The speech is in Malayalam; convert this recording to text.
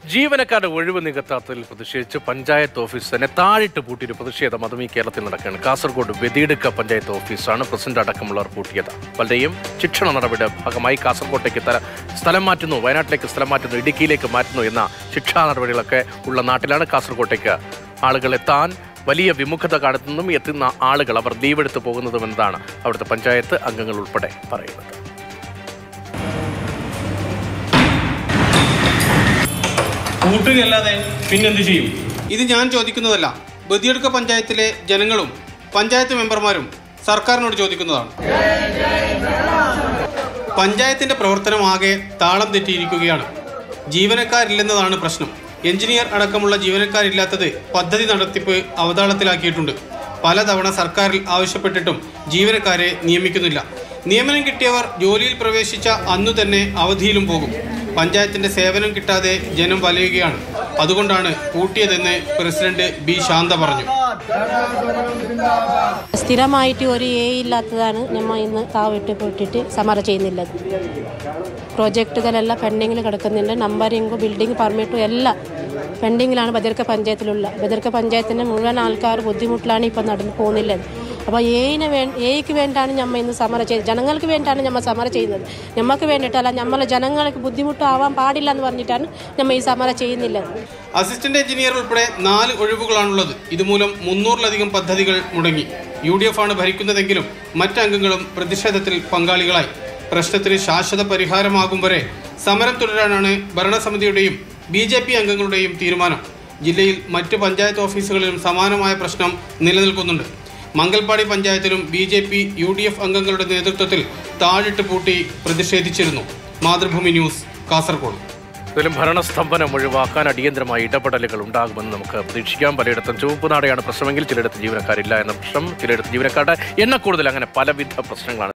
ജീവനക്കാരുടെ ഒഴിവ് നികത്താത്തതിൽ പ്രതിഷേധിച്ച് പഞ്ചായത്ത് ഓഫീസ് തന്നെ താഴിട്ട് പൂട്ടിയൊരു പ്രതിഷേധം അതും ഈ കേരളത്തിൽ നടക്കുകയാണ്. കാസർഗോഡ് ബദിയടുക്ക പഞ്ചായത്ത് ഓഫീസാണ് പ്രസിഡന്റ് അടക്കമുള്ളവർ പൂട്ടിയത്. പലരെയും ശിക്ഷണ നടപടിയുടെ ഭാഗമായി കാസർഗോട്ടേക്ക് സ്ഥലം മാറ്റുന്നു, വയനാട്ടിലേക്ക് സ്ഥലം മാറ്റുന്നു, ഇടുക്കിയിലേക്ക് മാറ്റുന്നു എന്ന ശിക്ഷാ നടപടികളൊക്കെ ഉള്ള നാട്ടിലാണ് കാസർഗോട്ടേക്ക് ആളുകൾ എത്താൻ വലിയ വിമുഖത കാണിക്കുന്നതും എത്തുന്ന ആളുകൾ അവർ ലീവെടുത്ത് പോകുന്നതും എന്നതാണ് അവിടുത്തെ പഞ്ചായത്ത് അംഗങ്ങൾ ഉൾപ്പെടെ പറയുന്നത്. കൂട്ടുകയല്ലാതെ പിന്നെന്ത് ചെയ്യും? ഇത് ഞാൻ ചോദിക്കുന്നതല്ല, ബദിയടുക്ക പഞ്ചായത്തിലെ ജനങ്ങളും പഞ്ചായത്ത് മെമ്പർമാരും സർക്കാരിനോട് ചോദിക്കുന്നതാണ്. പഞ്ചായത്തിന്റെ പ്രവർത്തനം ആകെ താളം തെറ്റിയിരിക്കുകയാണ്. ജീവനക്കാരില്ലെന്നതാണ് പ്രശ്നം. എഞ്ചിനീയർ അടക്കമുള്ള ജീവനക്കാരില്ലാത്തത് പദ്ധതി നടത്തിപ്പ് അവതാളത്തിലാക്കിയിട്ടുണ്ട്. പലതവണ സർക്കാരിൽ ആവശ്യപ്പെട്ടിട്ടും ജീവനക്കാരെ നിയമിക്കുന്നില്ല. നിയമനം കിട്ടിയവർ ജോലിയിൽ പ്രവേശിച്ച അന്നു തന്നെ അവധിയിലും പോകും. പഞ്ചായത്തിന്റെ സേവനം കിട്ടാതെ ജനം വലയുകയാണ്. അതുകൊണ്ടാണ് പൂട്ടിയതെന്ന് പ്രസിഡന്റ് ബി ശാന്ത പറഞ്ഞു. സ്ഥിരമായിട്ട് ഒരു ഇല്ലാത്തതാണ് നമ്മൾ ഇന്ന് താവിട്ട് പൂട്ടിയിട്ട് സമരം ചെയ്യുന്നില്ലത്. പ്രോജക്റ്റുകളെല്ലാം പെൻഡിങ്ങിൽ കിടക്കുന്നുണ്ട്. നമ്പറിങ്ങും ബിൽഡിംഗ് പെർമിറ്റും എല്ലാം പെൻഡിങ്ങിലാണ് ബദിയടുക്ക പഞ്ചായത്തിലുള്ള. ബദിയടുക്ക പഞ്ചായത്തിൻ്റെ മുഴുവൻ ആൾക്കാർ ബുദ്ധിമുട്ടിലാണ് ഇപ്പം നടന്നു പോകുന്നില്ലത്. അപ്പോൾ ഏയ്ക്ക് വേണ്ടിയാണ് നമ്മൾ ഇന്ന് സമരം ചെയ്യുന്നത്. ജനങ്ങൾക്ക് വേണ്ടിയാണ് നമ്മൾ സമരം ചെയ്യുന്നത്. നമുക്ക് വേണ്ടിയിട്ടല്ല, നമ്മളെ ജനങ്ങൾക്ക് ബുദ്ധിമുട്ടാവാൻ പാടില്ല എന്ന് പറഞ്ഞിട്ടാണ് നമ്മൾ ഈ സമരം ചെയ്യുന്നില്ലത്. അസിസ്റ്റന്റ് എഞ്ചിനീയർ ഉൾപ്പെടെ 4 ഒഴിവുകളാണുള്ളത്. ഇതുമൂലം 300-ലധികം പദ്ധതികൾ മുടങ്ങി. UDF ആണ് ഭരിക്കുന്നതെങ്കിലും മറ്റംഗങ്ങളും പ്രതിഷേധത്തിൽ പങ്കാളികളായി. പ്രശ്നത്തിന് ശാശ്വത പരിഹാരമാകും വരെ സമരം തുടരാനാണ് ഭരണസമിതിയുടെയും BJP അംഗങ്ങളുടെയും തീരുമാനം. ജില്ലയിൽ മറ്റ് പഞ്ചായത്ത് ഓഫീസുകളിലും സമാനമായ പ്രശ്നം നിലനിൽക്കുന്നുണ്ട്. മംഗൽപാടി പഞ്ചായത്തിലും BJP UDF അംഗങ്ങളുടെ നേതൃത്വത്തിൽ താഴിട്ട് പൂട്ടി പ്രതിഷേധിച്ചിരുന്നു. മാതൃഭൂമി ന്യൂസ്, കാസർഗോഡ്. ഇതിലും ഭരണസ്തംഭനം ഒഴിവാക്കാൻ അടിയന്തരമായ ഇടപെടലുകൾ ഉണ്ടാകുമെന്ന് നമുക്ക് പ്രതീക്ഷിക്കാം. പലയിടത്തും ചുവപ്പ് നാടയാണ് പ്രശ്നമെങ്കിൽ ചിലയിടത്ത് ജീവനക്കാരില്ല എന്ന പ്രശ്നം, ചിലയിടത്ത് ജീവനക്കാരുടെ എണ്ണ കൂടുതൽ, അങ്ങനെ പലവിധ പ്രശ്നങ്ങളാണ്.